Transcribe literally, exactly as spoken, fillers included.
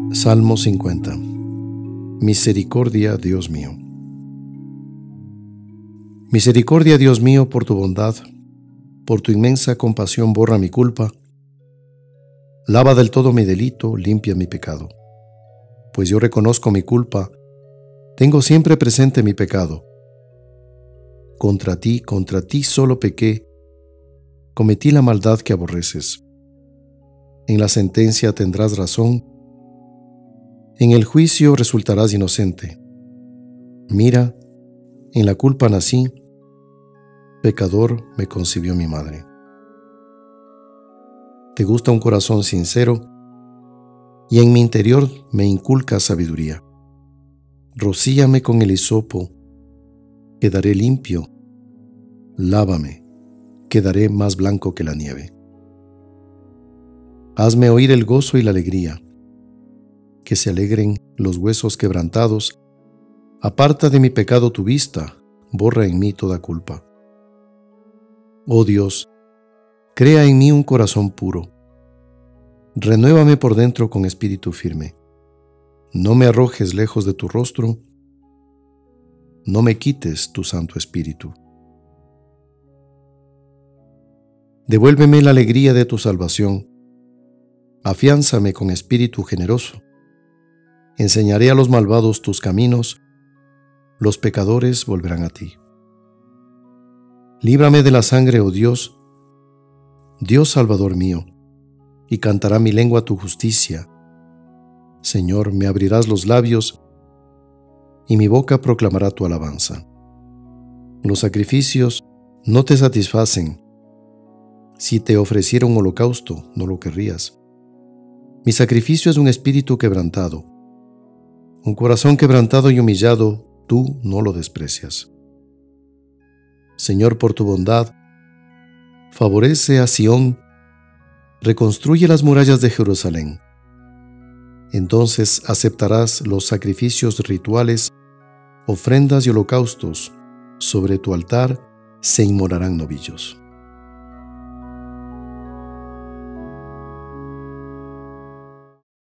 Salmo cincuenta. Misericordia, Dios mío. Misericordia, Dios mío, por tu bondad, por tu inmensa compasión borra mi culpa. Lava del todo mi delito, limpia mi pecado. Pues yo reconozco mi culpa, tengo siempre presente mi pecado. Contra ti, contra ti solo pequé, cometí la maldad que aborreces. En la sentencia tendrás razón, en el juicio resultarás inocente. Mira, en la culpa nací, pecador me concibió mi madre. Te gusta un corazón sincero, y en mi interior me inculcas sabiduría. Rocíame con el hisopo, quedaré limpio. Lávame, quedaré más blanco que la nieve. Hazme oír el gozo y la alegría, que se alegren los huesos quebrantados. Aparta de mi pecado tu vista, borra en mí toda culpa. Oh Dios, crea en mí un corazón puro. Renuévame por dentro con espíritu firme. No me arrojes lejos de tu rostro, no me quites tu Santo Espíritu. Devuélveme la alegría de tu salvación, afiánzame con espíritu generoso. Enseñaré a los malvados tus caminos, los pecadores volverán a ti. Líbrame de la sangre, oh Dios, Dios Salvador mío, y cantará mi lengua tu justicia. Señor, me abrirás los labios, y mi boca proclamará tu alabanza. Los sacrificios no te satisfacen. Si te ofreciera un holocausto, no lo querrías. Mi sacrificio es un espíritu quebrantado. Un corazón quebrantado y humillado, tú no lo desprecias. Señor, por tu bondad, favorece a Sión, reconstruye las murallas de Jerusalén. Entonces aceptarás los sacrificios rituales, ofrendas y holocaustos. Sobre tu altar se inmolarán novillos.